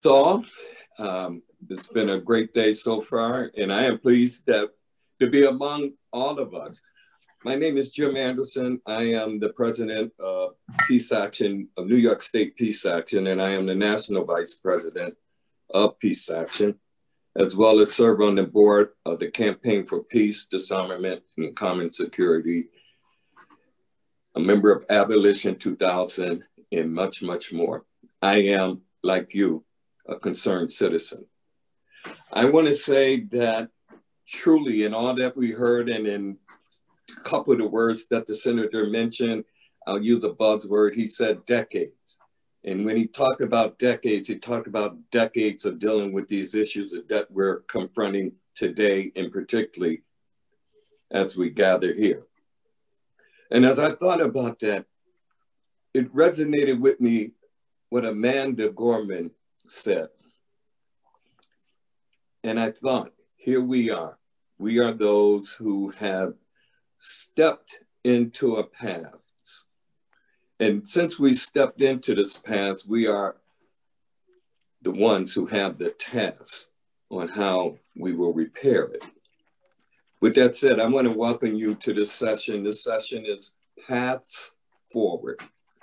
So, it's been a great day so far, and I am pleased to be among all of us. My name is Jim Anderson. I am the president of Peace Action, of New York State Peace Action, and I am the national vice president of Peace Action, as well as serve on the board of the Campaign for Peace, Disarmament, and Common Security, a member of Abolition 2000, and much, much more. I am, like you, a concerned citizen. I want to say that truly in all that we heard and in a couple of the words that the senator mentioned, I'll use a buzzword, he said decades. And when he talked about decades, he talked about decades of dealing with these issues that we're confronting today, and particularly as we gather here. And as I thought about that, it resonated with me what Amanda Gorman said. And I thought, here we are. We are those who have stepped into a path. And since we stepped into this path, we are the ones who have the task on how we will repair it. With that said, I want to welcome you to this session. This session is Paths Forward.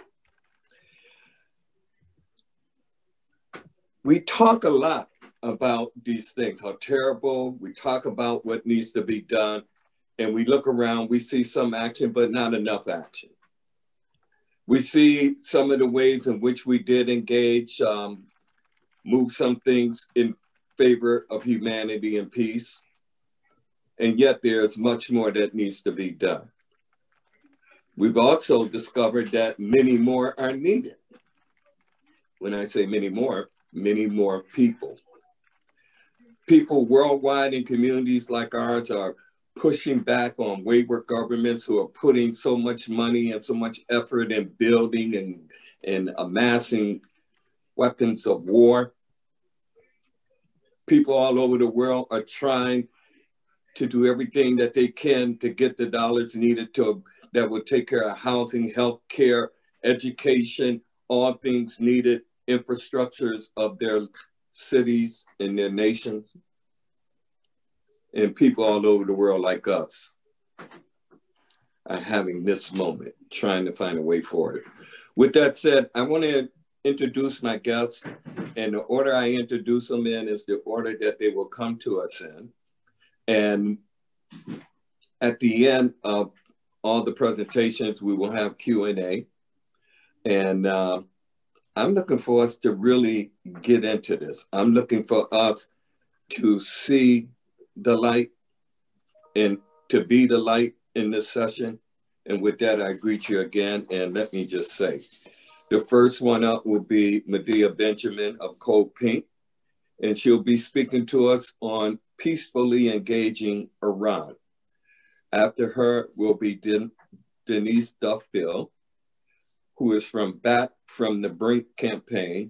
We talk a lot about these things, how terrible. We talk about what needs to be done, and we look around, we see some action, but not enough action. We see some of the ways in which we did engage, move some things in favor of humanity and peace, and yet there's much more that needs to be done. We've also discovered that many more are needed. When I say many more people. People worldwide in communities like ours are pushing back on wayward governments who are putting so much money and so much effort in building and amassing weapons of war. People all over the world are trying to do everything that they can to get the dollars needed that will take care of housing, health care, education, all things needed, infrastructures of their cities and their nations. And people all over the world like us are having this moment, trying to find a way forward. With that said, I want to introduce my guests, and the order I introduce them in is the order that they will come to us in. And at the end of all the presentations, we will have Q&A. And I'm looking for us to really get into this. I'm looking for us to see the light and to be the light in this session. And with that, I greet you again. And let me just say, the first one up will be Medea Benjamin of Code Pink. And she'll be speaking to us on peacefully engaging Iran. After her will be Denise Duffield, who is Back from the Brink campaign.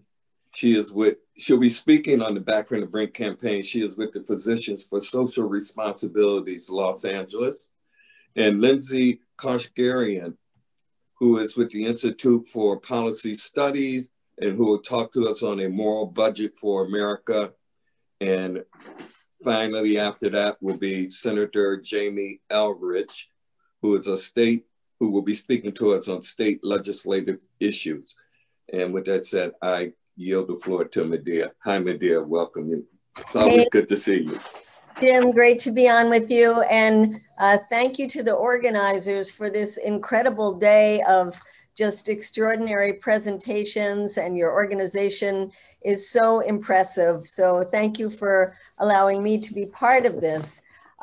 She'll be speaking on the Back from the Brink campaign. She is with the Physicians for Social Responsibilities, Los Angeles. And Lindsay Kashgarian, who is with the Institute for Policy Studies and who will talk to us on a moral budget for America. And finally, after that will be Senator Jamie Elrich, who will be speaking to us on state legislative issues. And with that said, I yield the floor to Medea. Hi, Medea, welcome. It's always good to see you. Jim, great to be on with you. And thank you to the organizers for this incredible day of just extraordinary presentations, and your organization is so impressive. So thank you for allowing me to be part of this.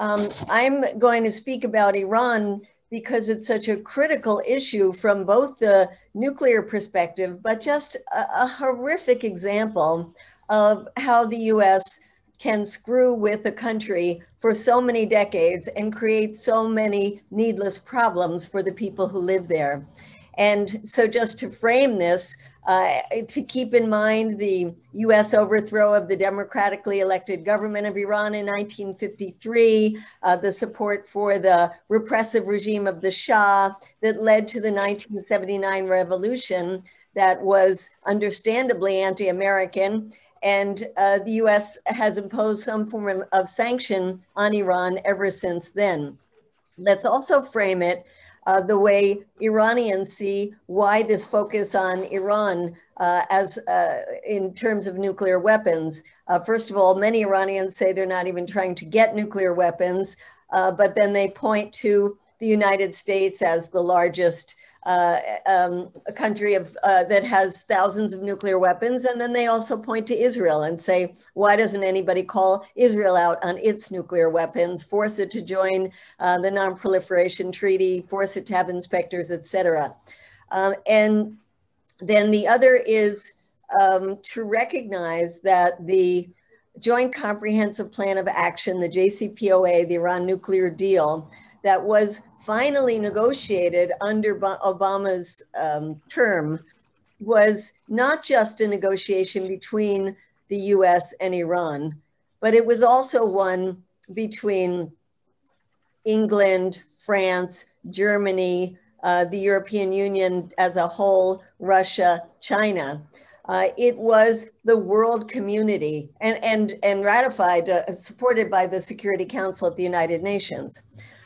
I'm going to speak about Iran because it's such a critical issue from both the nuclear perspective, but just a horrific example of how the US can screw with a country for so many decades and create so many needless problems for the people who live there. And so just to frame this, to keep in mind the US overthrow of the democratically elected government of Iran in 1953, the support for the repressive regime of the Shah that led to the 1979 revolution that was understandably anti-American, And the US has imposed some form of sanction on Iran ever since then. Let's also frame it the way Iranians see why this focus on Iran as in terms of nuclear weapons. First of all, many Iranians say they're not even trying to get nuclear weapons, but then they point to the United States as the largest a country that has thousands of nuclear weapons. And then they also point to Israel and say, why doesn't anybody call Israel out on its nuclear weapons, force it to join the Non-Proliferation Treaty, force it to have inspectors, et cetera. And then the other is to recognize that the Joint Comprehensive Plan of Action, the JCPOA, the Iran nuclear deal, that was finally negotiated under Obama's term, was not just a negotiation between the US and Iran, but it was also one between England, France, Germany, the European Union as a whole, Russia, China. It was the world community and ratified, supported by the Security Council at the United Nations.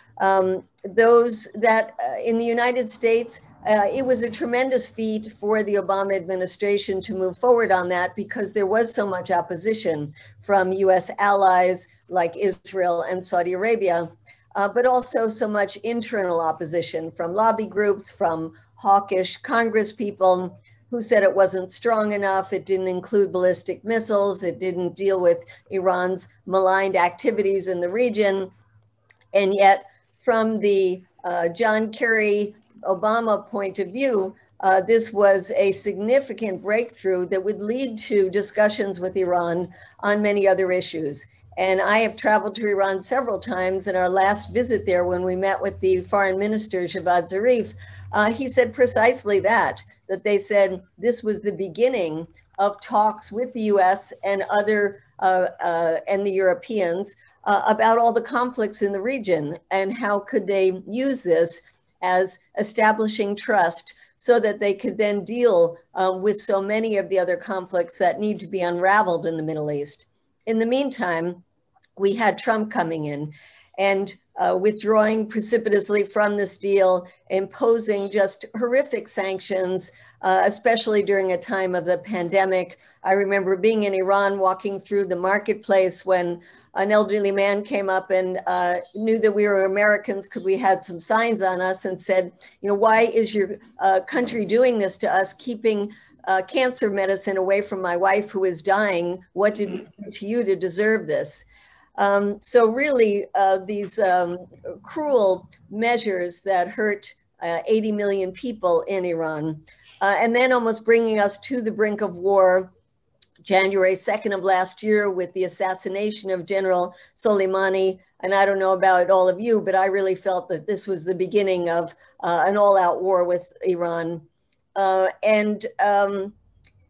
Those that in the United States, it was a tremendous feat for the Obama administration to move forward on that because there was so much opposition from US allies like Israel and Saudi Arabia, but also so much internal opposition from lobby groups, from hawkish Congress people who said it wasn't strong enough, it didn't include ballistic missiles, it didn't deal with Iran's maligned activities in the region. And yet, from the John Kerry Obama point of view, this was a significant breakthrough that would lead to discussions with Iran on many other issues. And I have traveled to Iran several times. In our last visit there, when we met with the foreign minister, Javad Zarif, he said precisely that they said this was the beginning of talks with the US and other and the Europeans about all the conflicts in the region and how could they use this as establishing trust so that they could then deal with so many of the other conflicts that need to be unraveled in the Middle East. In the meantime, we had Trump coming in and withdrawing precipitously from this deal, imposing just horrific sanctions, especially during a time of the pandemic. I remember being in Iran, walking through the marketplace when an elderly man came up and knew that we were Americans because we had some signs on us and said, you know, why is your country doing this to us, keeping cancer medicine away from my wife who is dying? What did we do to you to deserve this? So really, these cruel measures that hurt 80 million people in Iran, and then almost bringing us to the brink of war, January 2nd of last year with the assassination of General Soleimani. And I don't know about all of you, but I really felt that this was the beginning of an all-out war with Iran. The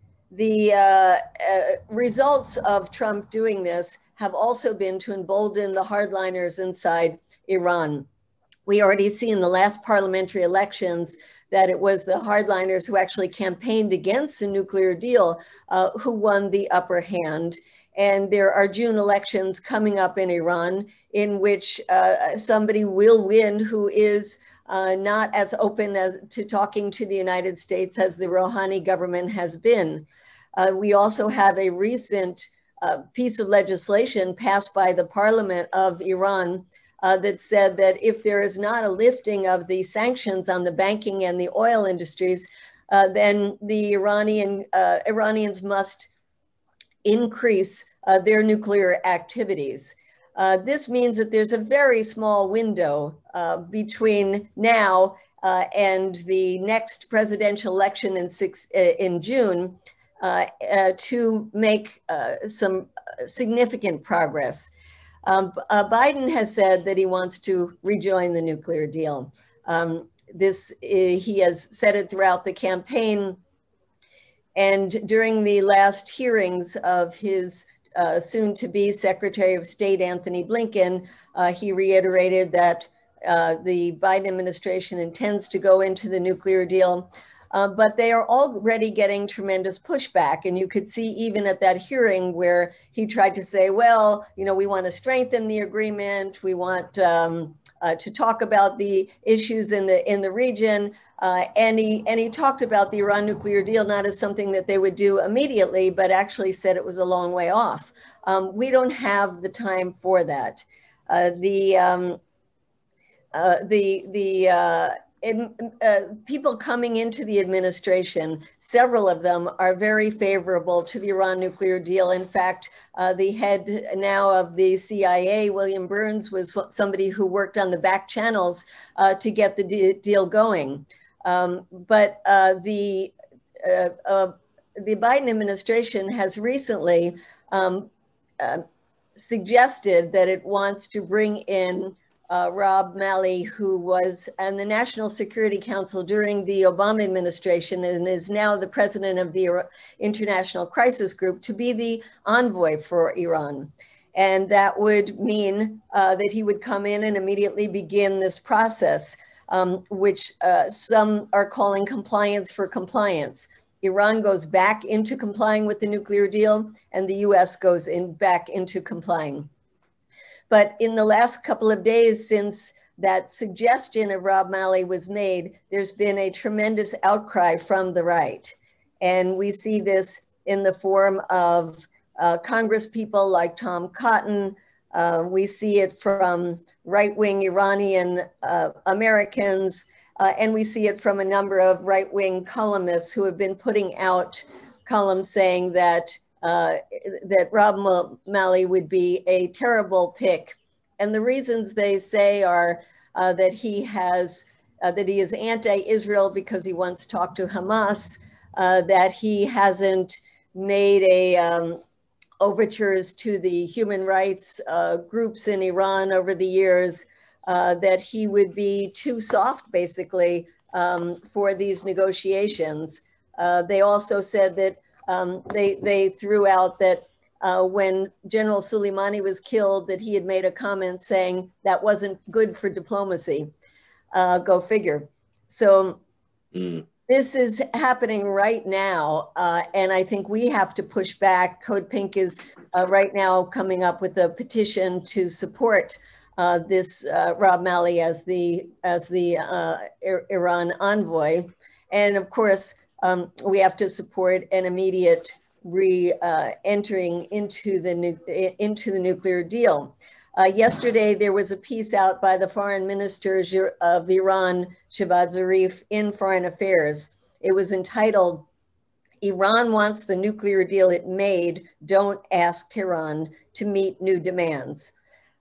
results of Trump doing this have also been to embolden the hardliners inside Iran. We already see in the last parliamentary elections that it was the hardliners who actually campaigned against the nuclear deal who won the upper hand. And there are June elections coming up in Iran in which somebody will win who is not as open as to talking to the United States as the Rouhani government has been. We also have a recent piece of legislation passed by the parliament of Iran that said that if there is not a lifting of the sanctions on the banking and the oil industries, then the Iranians must increase their nuclear activities. This means that there's a very small window between now and the next presidential election in June to make some significant progress. Biden has said that he wants to rejoin the nuclear deal. He has said it throughout the campaign. And during the last hearings of his soon-to-be Secretary of State, Anthony Blinken, he reiterated that the Biden administration intends to go into the nuclear deal. but they are already getting tremendous pushback. And you could see even at that hearing where he tried to say, well, you know, we want to strengthen the agreement. We want to talk about the issues in the region. And he talked about the Iran nuclear deal not as something that they would do immediately, but actually said it was a long way off. We don't have the time for that. People coming into the administration, several of them are very favorable to the Iran nuclear deal. In fact, the head now of the CIA, William Burns, was somebody who worked on the back channels to get the deal going. But the Biden administration has recently suggested that it wants to bring in Rob Malley, who was on the National Security Council during the Obama administration and is now the president of the International Crisis Group, to be the envoy for Iran. And that would mean that he would come in and immediately begin this process, which some are calling compliance for compliance. Iran goes back into complying with the nuclear deal, and the US goes back into complying. But in the last couple of days since that suggestion of Rob Malley was made, there's been a tremendous outcry from the right. And we see this in the form of Congress people like Tom Cotton. We see it from right-wing Iranian Americans, and we see it from a number of right-wing columnists who have been putting out columns saying that that Rob Malley would be a terrible pick. And the reasons they say are that he is anti-Israel because he once talked to Hamas, that he hasn't made overtures to the human rights groups in Iran over the years, that he would be too soft, basically, for these negotiations. They also said that they threw out that when General Soleimani was killed, that he had made a comment saying that wasn't good for diplomacy. Go figure. So this is happening right now, and I think we have to push back. Code Pink is right now coming up with a petition to support this Rob Malley as the Iran envoy, and of course we have to support an immediate re-entering into the nuclear deal. Yesterday, there was a piece out by the foreign minister of Iran, Javad Zarif, in Foreign Affairs. It was entitled, "Iran wants the nuclear deal it made. Don't ask Tehran to meet new demands."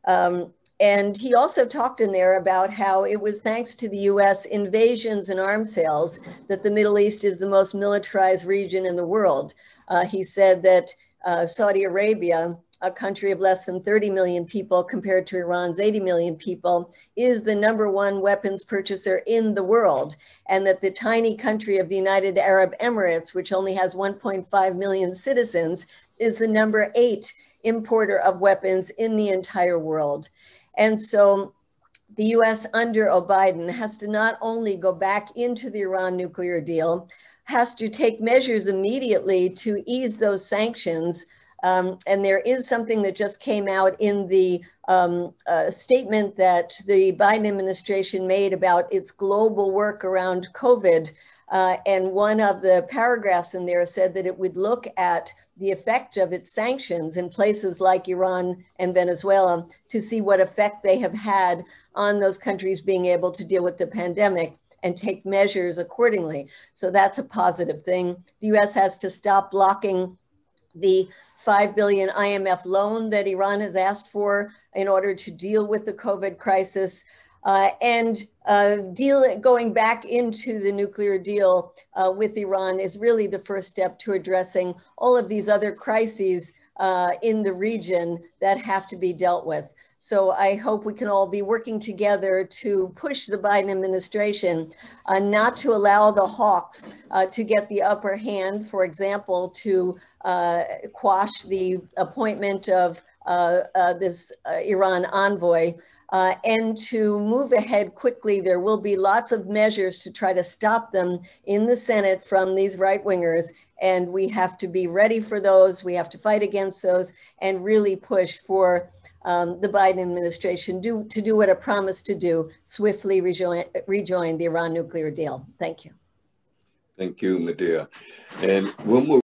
And he also talked in there about how it was thanks to the US invasions and arms sales that the Middle East is the most militarized region in the world. He said that Saudi Arabia, a country of less than 30 million people compared to Iran's 80 million people, is the #1 weapons purchaser in the world. And that the tiny country of the United Arab Emirates, which only has 1.5 million citizens, is the #8 importer of weapons in the entire world. And so the US under Biden has to not only go back into the Iran nuclear deal, has to take measures immediately to ease those sanctions. And there is something that just came out in the statement that the Biden administration made about its global work around COVID. And one of the paragraphs in there said that it would look at the effect of its sanctions in places like Iran and Venezuela to see what effect they have had on those countries being able to deal with the pandemic and take measures accordingly. So that's a positive thing. The US has to stop blocking the $5 billion IMF loan that Iran has asked for in order to deal with the COVID crisis. Going back into the nuclear deal with Iran is really the first step to addressing all of these other crises in the region that have to be dealt with. So I hope we can all be working together to push the Biden administration not to allow the hawks to get the upper hand, for example, to quash the appointment of this Iran envoy. and to move ahead quickly. There will be lots of measures to try to stop them in the Senate from these right-wingers, and we have to be ready for those. We have to fight against those and really push for the Biden administration to do what it promised to do, swiftly rejoin the Iran nuclear deal. Thank you. Thank you, Medea. And we'll move